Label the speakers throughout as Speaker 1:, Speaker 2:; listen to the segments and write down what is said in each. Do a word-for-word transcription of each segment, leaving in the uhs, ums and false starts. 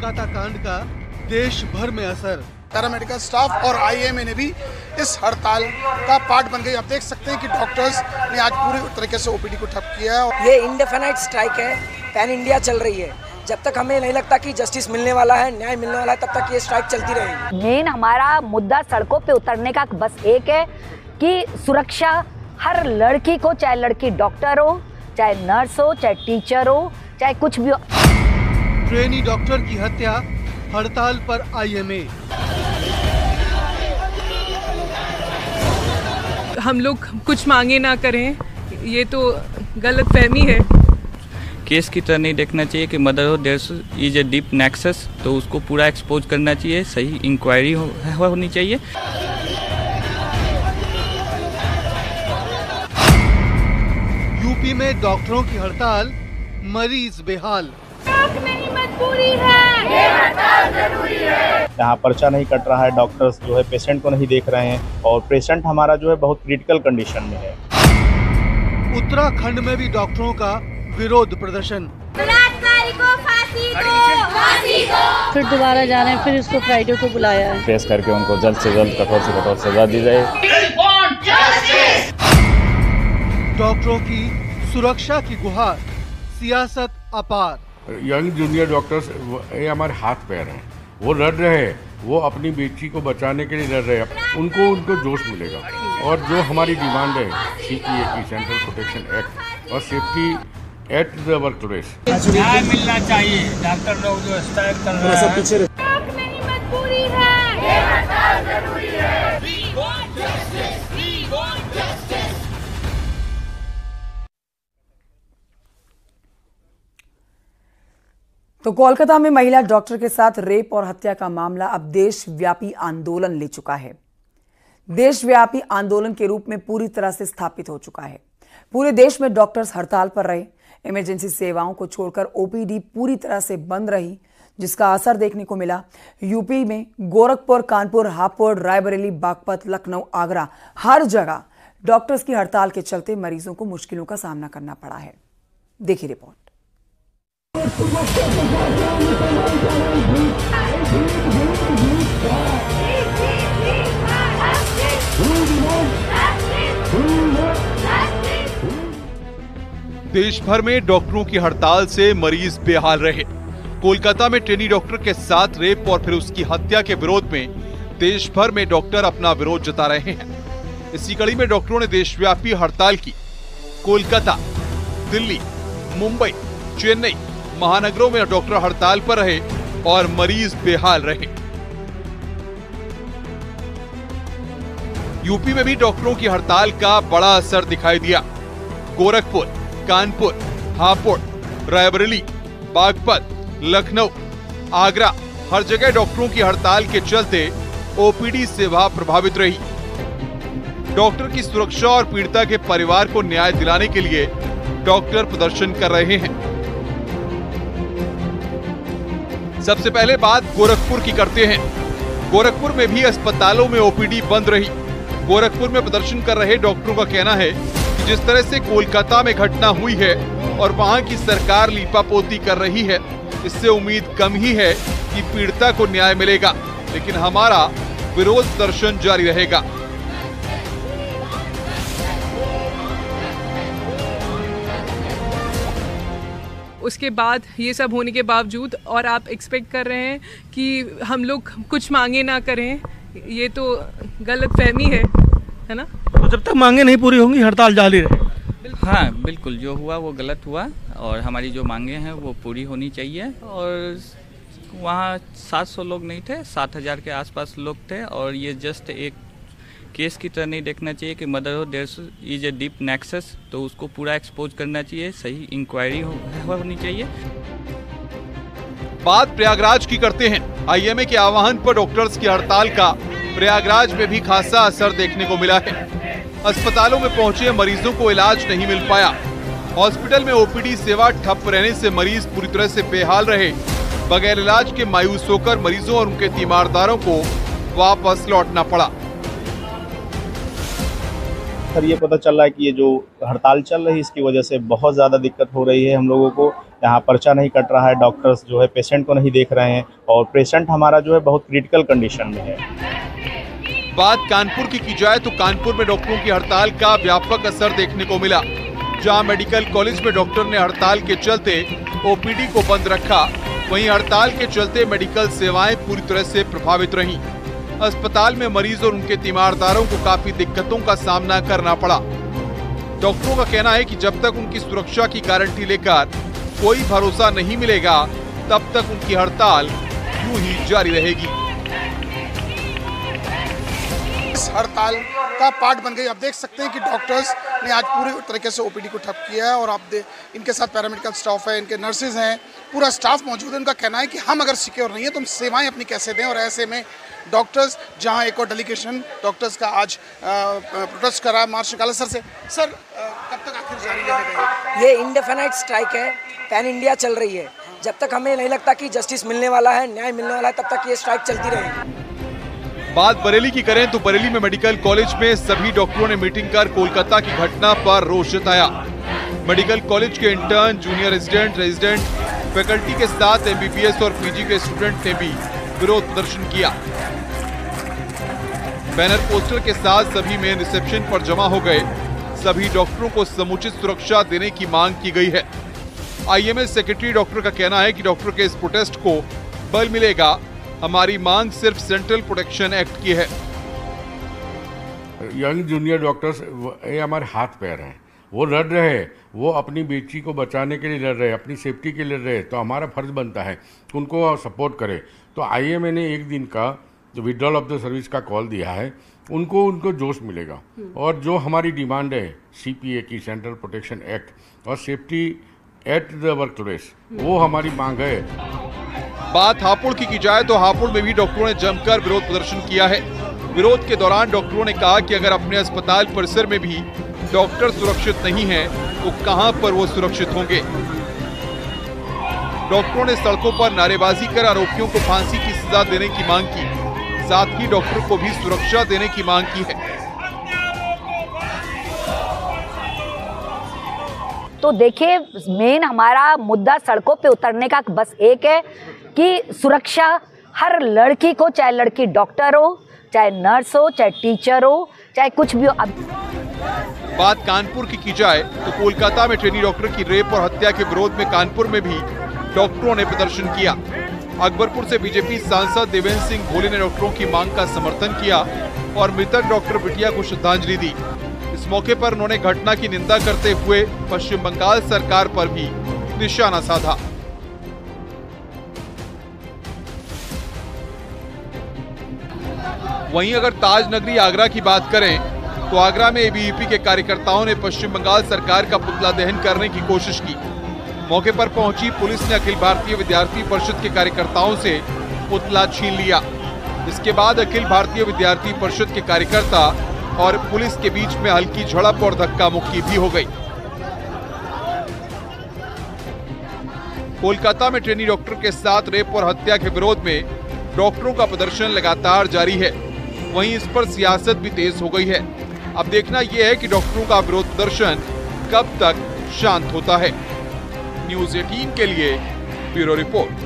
Speaker 1: कोलकाता कांड का देश भर में असर।
Speaker 2: पैरामेडिकल स्टाफ और आईएमए ने भी इस हड़ताल का पार्ट बन गई। आप देख सकते हैं कि डॉक्टर्स ने आज पूरी तरीके से ओपीडी को ठप किया है।
Speaker 3: ये इंडेफिनाइट स्ट्राइक है, पैन इंडिया चल रही है। जब तक हमें नहीं लगता कि जस्टिस मिलने वाला है, न्याय मिलने वाला है, तब तक ये स्ट्राइक चलती रहेगी।
Speaker 4: मेन हमारा मुद्दा सड़कों पे उतरने का बस एक है कि सुरक्षा हर लड़की को, चाहे लड़की डॉक्टर हो, चाहे नर्स हो, चाहे टीचर हो, चाहे कुछ भी हो।
Speaker 1: ट्रेनी डॉक्टर की हत्या, हड़ताल पर आईएमए।
Speaker 5: हम लोग कुछ मांगे ना करें, ये तो गलत फहमी है।
Speaker 6: केस की तरह नहीं देखना चाहिए कि मदर हो there is a deep nexus, तो उसको पूरा एक्सपोज करना चाहिए, सही इंक्वायरी हो, होनी चाहिए।
Speaker 1: यूपी में डॉक्टरों की हड़ताल, मरीज बेहाल।
Speaker 7: नहीं मजबूरी है, ये हड़ताल जरूरी है।
Speaker 8: यहाँ पर्चा नहीं कट रहा है, डॉक्टर्स जो है पेशेंट को नहीं देख रहे हैं और पेशेंट हमारा जो है बहुत क्रिटिकल कंडीशन में है।
Speaker 1: उत्तराखंड में भी डॉक्टरों का विरोध प्रदर्शन।
Speaker 7: बलात्कारी को फांसी दो, फांसी दो।
Speaker 9: फिर दोबारा जाने, फिर इसको फ्राइडे को बुलाया है।
Speaker 10: पेश करके उनको जल्द से जल्द कठोर से कठोर सजा दी जाए।
Speaker 1: डॉक्टरों की सुरक्षा की गुहार, सियासत अपार।
Speaker 11: यंग जूनियर डॉक्टर्स ये हमारे हाथ पैर हैं, वो लड़ रहे हैं, वो अपनी बेटी को बचाने के लिए लड़ रहे हैं। उनको उनको जोश मिलेगा। और जो हमारी डिमांड है सीपीए की, सेंट्रल प्रोटेक्शन एक्ट और safety at the workplace,
Speaker 12: न्याय मिलना चाहिए। डॉक्टर लोग जो स्ट्राइक कर रहे हैं,
Speaker 7: नहीं मजबूरी है, ये हड़ताल जरूरी है।
Speaker 13: तो कोलकाता में महिला डॉक्टर के साथ रेप और हत्या का मामला अब देशव्यापी आंदोलन ले चुका है। देशव्यापी आंदोलन के रूप में पूरी तरह से स्थापित हो चुका है। पूरे देश में डॉक्टर्स हड़ताल पर रहे। इमरजेंसी सेवाओं को छोड़कर ओपीडी पूरी तरह से बंद रही, जिसका असर देखने को मिला। यूपी में गोरखपुर, कानपुर, हापुड़, रायबरेली, बागपत, लखनऊ, आगरा, हर जगह डॉक्टर्स की हड़ताल के चलते मरीजों को मुश्किलों का सामना करना पड़ा है। देखिए रिपोर्ट।
Speaker 14: देश भर में डॉक्टरों की हड़ताल से मरीज बेहाल रहे। कोलकाता में ट्रेनी डॉक्टर के साथ रेप और फिर उसकी हत्या के विरोध में देश भर में डॉक्टर अपना विरोध जता रहे हैं। इसी कड़ी में डॉक्टरों ने देशव्यापी हड़ताल की। कोलकाता, दिल्ली, मुंबई, चेन्नई महानगरों में डॉक्टर हड़ताल पर रहे और मरीज बेहाल रहे। यूपी में भी डॉक्टरों की हड़ताल का बड़ा असर दिखाई दिया। गोरखपुर, कानपुर, हापुड़, रायबरेली, बागपत, लखनऊ, आगरा, हर जगह डॉक्टरों की हड़ताल के चलते ओपीडी सेवा प्रभावित रही। डॉक्टर की सुरक्षा और पीड़िता के परिवार को न्याय दिलाने के लिए डॉक्टर प्रदर्शन कर रहे हैं। सबसे पहले बात गोरखपुर की करते हैं। गोरखपुर में भी अस्पतालों में ओपीडी बंद रही। गोरखपुर में प्रदर्शन कर रहे डॉक्टरों का कहना है कि जिस तरह से कोलकाता में घटना हुई है और वहां की सरकार लीपापोती कर रही है, इससे उम्मीद कम ही है कि पीड़िता को न्याय मिलेगा, लेकिन हमारा विरोध प्रदर्शन जारी रहेगा।
Speaker 5: उसके बाद ये सब होने के बावजूद और आप एक्सपेक्ट कर रहे हैं कि हम लोग कुछ मांगे ना करें, ये तो गलत फहमी है, है ना।
Speaker 15: तो जब तक मांगे नहीं पूरी होंगी हड़ताल जारी रहे।
Speaker 6: हाँ बिल्कुल, जो हुआ वो गलत हुआ और हमारी जो मांगे हैं वो पूरी होनी चाहिए। और वहाँ सात सौ लोग नहीं थे, सात हजार के आसपास लोग थे और ये जस्ट एक केस की तरह नहीं देखना चाहिए कि मदर हो there is a deep nexus, तो उसको पूरा एक्सपोज करना चाहिए, सही इंक्वायरी हो, होनी चाहिए।
Speaker 14: बात प्रयागराज की करते हैं। आईएमए के आह्वान पर डॉक्टर्स की हड़ताल का प्रयागराज में भी खासा असर देखने को मिला है। अस्पतालों में पहुंचे मरीजों को इलाज नहीं मिल पाया। हॉस्पिटल में ओपीडी सेवा ठप रहने से मरीज पूरी तरह से बेहाल रहे। बगैर इलाज के मायूस होकर मरीजों और उनके तीमारदारों को वापस लौटना पड़ा।
Speaker 8: सर ये पता चल रहा है कि ये जो हड़ताल चल रही है इसकी वजह से बहुत ज़्यादा दिक्कत हो रही है हम लोगों को। यहाँ पर्चा नहीं कट रहा है, डॉक्टर्स जो है पेशेंट को नहीं देख रहे हैं और पेशेंट हमारा जो है बहुत क्रिटिकल कंडीशन में है।
Speaker 14: बात कानपुर की की जाए तो कानपुर में डॉक्टरों की हड़ताल का व्यापक असर देखने को मिला। जहां मेडिकल कॉलेज में डॉक्टर ने हड़ताल के चलते ओपीडी को बंद रखा, वहीं हड़ताल के चलते मेडिकल सेवाएं पूरी तरह से प्रभावित रहीं। अस्पताल में मरीज और उनके तीमारदारों को काफी दिक्कतों का सामना करना पड़ा। डॉक्टरों का कहना है कि जब तक उनकी सुरक्षा की गारंटी लेकर कोई भरोसा नहीं मिलेगा, तब तक उनकी हड़ताल यूं ही जारी रहेगी।
Speaker 2: इस हड़ताल का पार्ट बन गई। आप देख सकते हैं कि डॉक्टर्स ने आज पूरी तरीके से ओपीडी को ठप किया है और आप दे इनके साथ पैरामेडिकल स्टाफ है, इनके नर्सेज हैं, पूरा स्टाफ मौजूद है। उनका कहना है कि हम अगर सिक्योर नहीं है तो हम सेवाएं अपनी कैसे दें। और ऐसे में डॉक्टर्स जहां एक और डेलीगेशन डॉक्टर्स का आज प्रोटेस्ट करा, मार्च निकाला। सर से सर कब तक आखिर जारी रहेगा?
Speaker 3: ये इंडेफिनाइट स्ट्राइक है, पैन इंडिया चल रही है। जब तक हमें नहीं लगता कि जस्टिस मिलने वाला है, न्याय मिलने वाला है, तब तक ये स्ट्राइक चलती रहेगी।
Speaker 14: बात बरेली की करें तो बरेली में मेडिकल कॉलेज में सभी डॉक्टरों ने मीटिंग कर कोलकाता की घटना पर रोष जताया। मेडिकल कॉलेज के intern, junior resident, resident faculty के साथ एमबीबीएस और पीजी के स्टूडेंट ने भी विरोध प्रदर्शन किया। बैनर पोस्टर के साथ सभी मेन रिसेप्शन पर जमा हो गए। सभी डॉक्टरों को समुचित सुरक्षा देने की मांग की गई है। आईएमए सेक्रेटरी डॉक्टर का कहना है कि डॉक्टर के इस प्रोटेस्ट को बल मिलेगा। हमारी मांग सिर्फ सेंट्रल प्रोटेक्शन एक्ट की है।
Speaker 11: यंग जूनियर डॉक्टर्स ये हमारे हाथ पैर हैं, वो लड़ रहे हैं, वो अपनी बेटी को बचाने के लिए लड़ रहे हैं, अपनी सेफ्टी के लिए लड़ रहे हैं, तो हमारा फर्ज बनता है उनको सपोर्ट करें। तो आईएमए ने एक दिन का जो विड्रॉल ऑफ द सर्विस का कॉल दिया है, उनको उनको जोश मिलेगा। और जो हमारी डिमांड है सीपीए की, सेंट्रल प्रोटेक्शन एक्ट और safety at the workplace, वो हमारी मांग है।
Speaker 14: बात हापुड़ की की जाए तो हापुड़ में भी डॉक्टरों ने जमकर विरोध प्रदर्शन किया है। विरोध के दौरान डॉक्टरों ने कहा कि अगर अपने अस्पताल परिसर में भी डॉक्टर सुरक्षित नहीं हैं, तो कहां पर वो सुरक्षित होंगे। डॉक्टरों ने सड़कों पर नारेबाजी कर आरोपियों को फांसी की सजा देने की मांग की, साथ ही डॉक्टर को भी सुरक्षा देने की मांग की है।
Speaker 4: तो देखिए, मेन हमारा मुद्दा सड़कों पे उतरने का बस एक है कि सुरक्षा हर लड़की को, चाहे लड़की डॉक्टर हो, चाहे नर्स हो, चाहे टीचर हो, चाहे कुछ भी हो। अब
Speaker 14: बात कानपुर की की जाए तो कोलकाता में ट्रेनी डॉक्टर की रेप और हत्या के विरोध में कानपुर में भी डॉक्टरों ने प्रदर्शन किया। अकबरपुर से बीजेपी सांसद देवेंद्र सिंह भोले ने डॉक्टरों की मांग का समर्थन किया और मृतक डॉक्टर बिटिया को श्रद्धांजलि दी। इस मौके पर उन्होंने घटना की निंदा करते हुए पश्चिम बंगाल सरकार पर भी निशाना साधा। वहीं अगर ताज नगरी आगरा की बात करें तो आगरा में एबीवीपी के कार्यकर्ताओं ने पश्चिम बंगाल सरकार का पुतला दहन करने की कोशिश की। मौके पर पहुंची पुलिस ने अखिल भारतीय विद्यार्थी परिषद के कार्यकर्ताओं से पुतला छीन लिया। इसके बाद अखिल भारतीय विद्यार्थी परिषद के कार्यकर्ता और पुलिस के बीच में हल्की झड़प और धक्का मुक्की भी हो गई। कोलकाता में ट्रेनी डॉक्टर के साथ रेप और हत्या के विरोध में डॉक्टरों का प्रदर्शन लगातार जारी है। वहीं इस पर सियासत भी तेज हो गई है। अब देखना यह है कि डॉक्टरों का विरोध प्रदर्शन कब तक शांत होता है। न्यूज़ अठारह के लिए ब्यूरो रिपोर्ट।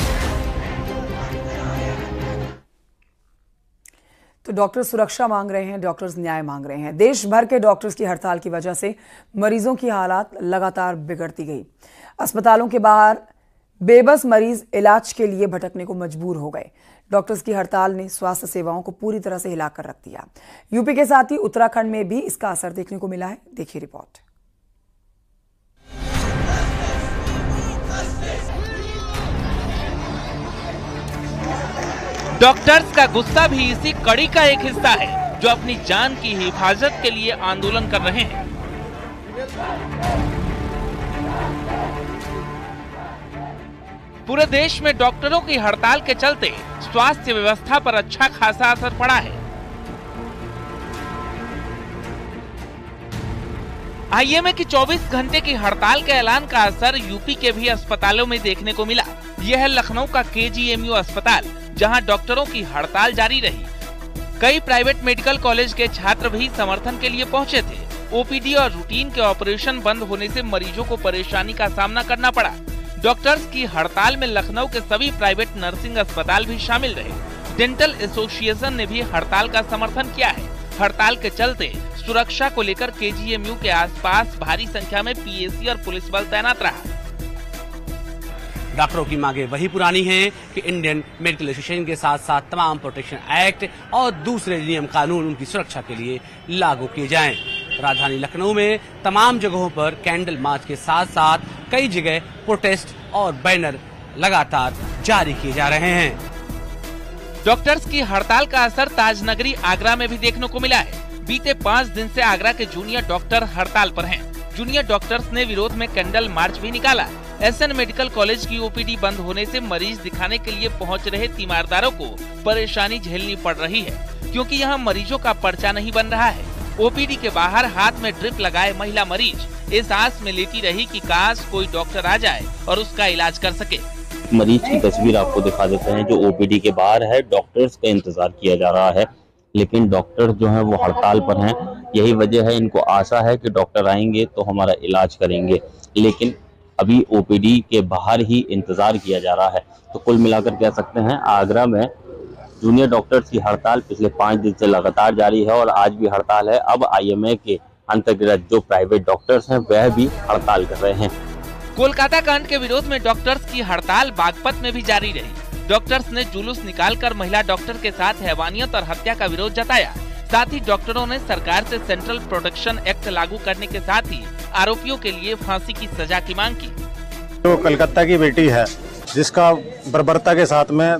Speaker 13: तो डॉक्टर सुरक्षा मांग रहे हैं, डॉक्टर्स न्याय मांग रहे हैं। देश भर के डॉक्टर्स की हड़ताल की वजह से मरीजों की हालात लगातार बिगड़ती गई। अस्पतालों के बाहर बेबस मरीज इलाज के लिए भटकने को मजबूर हो गए। डॉक्टर्स की हड़ताल ने स्वास्थ्य सेवाओं को पूरी तरह से हिलाकर रख दिया। यूपी के साथ ही उत्तराखंड में भी इसका असर देखने को मिला है। देखिए रिपोर्ट।
Speaker 16: डॉक्टर्स का गुस्सा भी इसी कड़ी का एक हिस्सा है, जो अपनी जान की हिफाजत के लिए आंदोलन कर रहे हैं। पूरे देश में डॉक्टरों की हड़ताल के चलते स्वास्थ्य व्यवस्था पर अच्छा खासा असर पड़ा है। आईएमए की चौबीस घंटे की हड़ताल के ऐलान का असर यूपी के भी अस्पतालों में देखने को मिला। यह है लखनऊ का केजीएमयू अस्पताल, जहां डॉक्टरों की हड़ताल जारी रही। कई प्राइवेट मेडिकल कॉलेज के छात्र भी समर्थन के लिए पहुंचे थे। ओपीडी और रूटीन के ऑपरेशन बंद होने से मरीजों को परेशानी का सामना करना पड़ा। डॉक्टर्स की हड़ताल में लखनऊ के सभी प्राइवेट नर्सिंग अस्पताल भी शामिल रहे। डेंटल एसोसिएशन ने भी हड़ताल का समर्थन किया है। हड़ताल के चलते सुरक्षा को लेकर केजीएमयू के आसपास भारी संख्या में पीएसी और पुलिस बल तैनात रहा।
Speaker 17: डॉक्टरों की मांगे वही पुरानी हैं कि इंडियन मेडिकल एसोसिएशन के साथ साथ तमाम प्रोटेक्शन एक्ट और दूसरे नियम कानून उनकी सुरक्षा के लिए लागू किए जाएं। राजधानी लखनऊ में तमाम जगहों पर कैंडल मार्च के साथ साथ कई जगह प्रोटेस्ट और बैनर लगातार जारी किए जा रहे हैं।
Speaker 16: डॉक्टर्स की हड़ताल का असर ताजनगरी आगरा में भी देखने को मिला है। बीते पाँच दिन से आगरा के जूनियर डॉक्टर हड़ताल पर हैं। जूनियर डॉक्टर्स ने विरोध में कैंडल मार्च भी निकाला। एसएन मेडिकल कॉलेज की ओपीडी बंद होने से मरीज दिखाने के लिए पहुंच रहे तीमारदारों को परेशानी झेलनी पड़ रही है, क्योंकि यहां मरीजों का पर्चा नहीं बन रहा है। ओपीडी के बाहर हाथ में ड्रिप लगाए महिला मरीज इस आस में लेटी रही कि काश कोई डॉक्टर आ जाए और उसका इलाज कर सके।
Speaker 18: मरीज की तस्वीर आपको दिखा देते हैं जो ओपीडी के बाहर है। डॉक्टर्स का इंतजार किया जा रहा है, लेकिन डॉक्टर जो हैं वो हड़ताल पर हैं। यही वजह है, इनको आशा है कि डॉक्टर आएंगे तो हमारा इलाज करेंगे, लेकिन अभी ओपीडी के बाहर ही इंतजार किया जा रहा है। तो कुल मिलाकर कह सकते हैं आगरा में जूनियर डॉक्टर्स की हड़ताल पिछले पाँच दिन से लगातार जारी है और आज भी हड़ताल है। अब आईएमए के अंतर्गत जो प्राइवेट डॉक्टर्स हैं वह भी हड़ताल कर रहे हैं।
Speaker 16: कोलकाता कांड के विरोध में डॉक्टर्स की हड़ताल बागपत में भी जारी रही। डॉक्टर्स ने जुलूस निकालकर महिला डॉक्टर के साथ हैवानियत और हत्या का विरोध जताया। साथ ही डॉक्टरों ने सरकार से सेंट्रल प्रोटेक्शन एक्ट लागू करने के साथ ही आरोपियों के लिए फांसी की सजा की मांग की।
Speaker 19: जो कलकत्ता की बेटी है जिसका बर्बरता के साथ में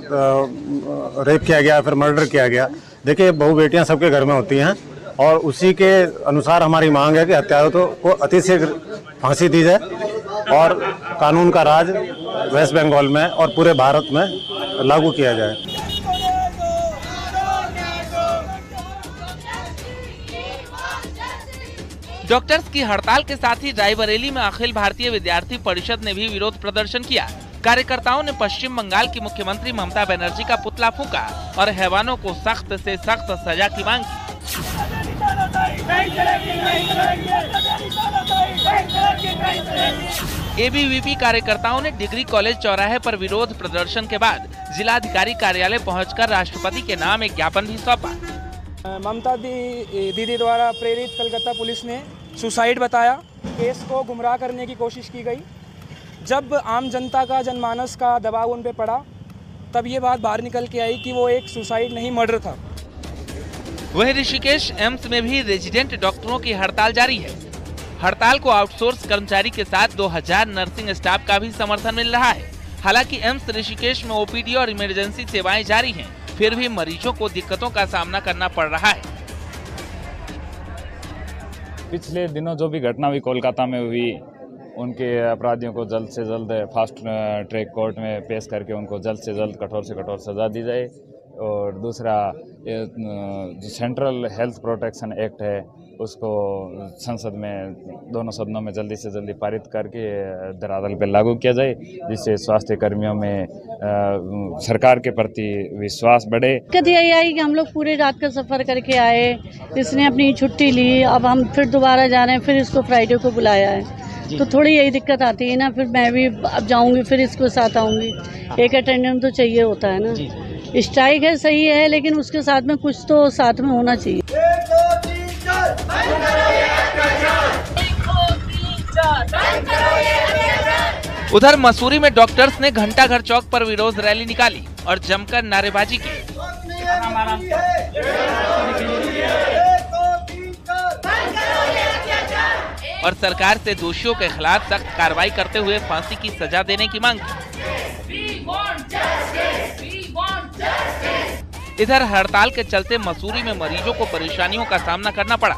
Speaker 19: रेप किया गया, फिर मर्डर किया गया। देखिए, बहू बेटियां सबके घर में होती हैं और उसी के अनुसार हमारी मांग है कि हत्यारों को अति शीघ्र फांसी दी जाए और कानून का राज वेस्ट बंगाल में और पूरे भारत में लागू किया जाए।
Speaker 16: डॉक्टर्स की हड़ताल के साथ ही रायबरेली में अखिल भारतीय विद्यार्थी परिषद ने भी विरोध प्रदर्शन किया। कार्यकर्ताओं ने पश्चिम बंगाल की मुख्यमंत्री ममता बनर्जी का पुतला फूंका और हैवानों को सख्त से सख्त सजा की मांग की। एबीवीपी कार्यकर्ताओं ने डिग्री कॉलेज चौराहे पर विरोध प्रदर्शन के बाद जिलाधिकारी कार्यालय पहुंचकर राष्ट्रपति के नाम एक ज्ञापन भी सौंपा।
Speaker 20: ममता दी, दीदी द्वारा प्रेरित कलकत्ता पुलिस ने सुसाइड बताया। केस को गुमराह करने की कोशिश की गई। जब आम जनता का जनमानस का दबाव उन पे पड़ा तब ये बात बाहर निकल के आई कि वो एक सुसाइड नहीं मर्डर था।
Speaker 16: वहीं ऋषिकेश एम्स में भी रेजिडेंट डॉक्टरों की हड़ताल जारी है। हड़ताल को आउटसोर्स कर्मचारी के साथ दो हज़ार नर्सिंग स्टाफ का भी समर्थन मिल रहा है। हालांकि एम्स ऋषिकेश में ओपीडी और इमरजेंसी सेवाएं जारी हैं, फिर भी मरीजों को दिक्कतों का सामना करना पड़ रहा है।
Speaker 10: पिछले दिनों जो भी घटना हुई कोलकाता में हुई, उनके अपराधियों को जल्द से जल्द फास्ट ट्रैक कोर्ट में पेश करके उनको जल्द से जल्द कठोर से कठोर सजा दी जाए। और दूसरा, जो सेंट्रल हेल्थ प्रोटेक्शन एक्ट है उसको संसद में दोनों सदनों में जल्दी से जल्दी पारित करके धरातल पर लागू किया जाए, जिससे स्वास्थ्य कर्मियों में आ, सरकार के प्रति विश्वास बढ़े।
Speaker 9: दिक्कत यही आई कि हम लोग पूरे रात का सफ़र करके आए, इसने अपनी छुट्टी ली, अब हम फिर दोबारा जा रहे हैं, फिर इसको फ्राइडे को बुलाया है, तो थोड़ी यही दिक्कत आती है ना। फिर मैं भी अब जाऊंगी, फिर इसको साथ आऊंगी, एक अटेंडेंट तो चाहिए होता है ना। स्ट्राइक है, सही है, लेकिन उसके साथ में कुछ तो साथ में होना चाहिए।
Speaker 16: उधर मसूरी में डॉक्टर्स ने घंटाघर चौक पर विरोध रैली निकाली और जमकर नारेबाजी की। और सरकार से दोषियों के खिलाफ सख्त कार्रवाई करते हुए फांसी की सजा देने की मांग की। इधर हड़ताल के चलते मसूरी में मरीजों को परेशानियों का सामना करना पड़ा।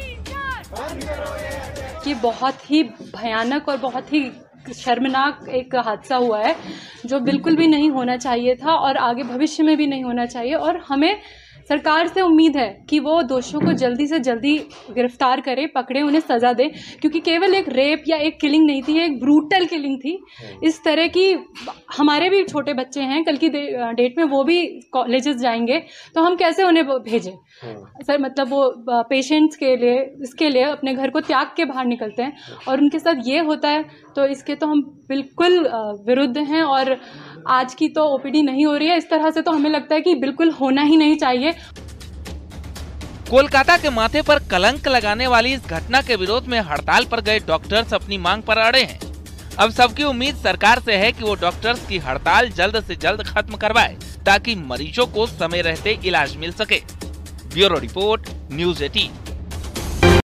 Speaker 21: ये बहुत ही भयानक और बहुत ही शर्मनाक एक हादसा हुआ है, जो बिल्कुल भी नहीं होना चाहिए था और आगे भविष्य में भी नहीं होना चाहिए। और हमें सरकार से उम्मीद है कि वो दोषियों को जल्दी से जल्दी गिरफ्तार करे, पकड़े, उन्हें सजा दे, क्योंकि केवल एक रेप या एक किलिंग नहीं थी, एक ब्रूटल किलिंग थी। इस तरह की हमारे भी छोटे बच्चे हैं, कल की डेट में वो भी कॉलेजेस जाएंगे, तो हम कैसे उन्हें भेजें सर? मतलब वो पेशेंट्स के लिए, इसके लिए अपने घर को त्याग के बाहर निकलते हैं और उनके साथ ये होता है, तो इसके तो हम बिल्कुल विरुद्ध हैं। और आज की तो ओपीडी नहीं हो रही है इस तरह से, तो हमें लगता है कि बिल्कुल होना ही नहीं चाहिए।
Speaker 16: कोलकाता के माथे पर कलंक लगाने वाली इस घटना के विरोध में हड़ताल पर गए डॉक्टर्स अपनी मांग पर अड़े हैं। अब सबकी उम्मीद सरकार से है कि वो डॉक्टर्स की हड़ताल जल्द से जल्द खत्म करवाए, ताकि मरीजों को समय रहते इलाज मिल सके। Bureau report, news eighteen.